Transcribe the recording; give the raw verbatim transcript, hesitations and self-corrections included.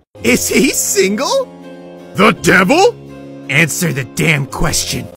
Is he single? The devil? Answer the damn question.